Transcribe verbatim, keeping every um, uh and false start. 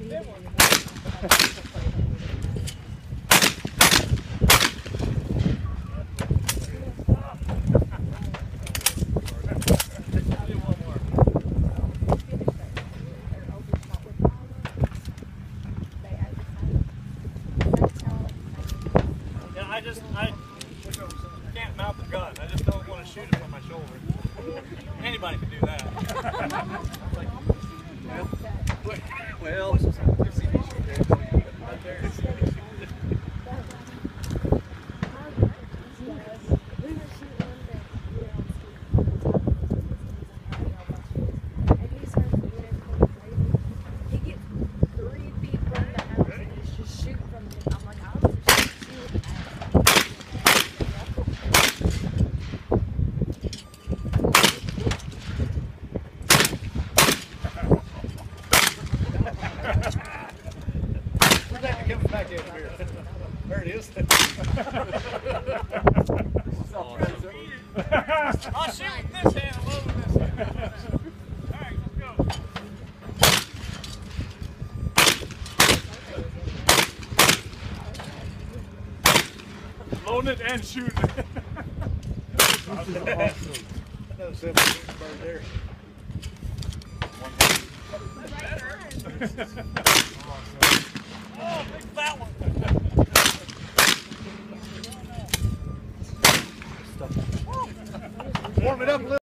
I just, I can't mount the gun. I just don't want to shoot it from my shoulder. Anybody can do that. well, well. Back in here. There it is. I'll shoot with this hand, I'll load with this hand. Alright, let's go. Loading it and shooting it. Awesome. Another seven bird there. That's better. Oh, big fat one. Warm it up a little.